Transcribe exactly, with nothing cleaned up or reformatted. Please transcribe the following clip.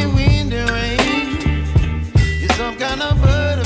wind and rain. You're some kind of bird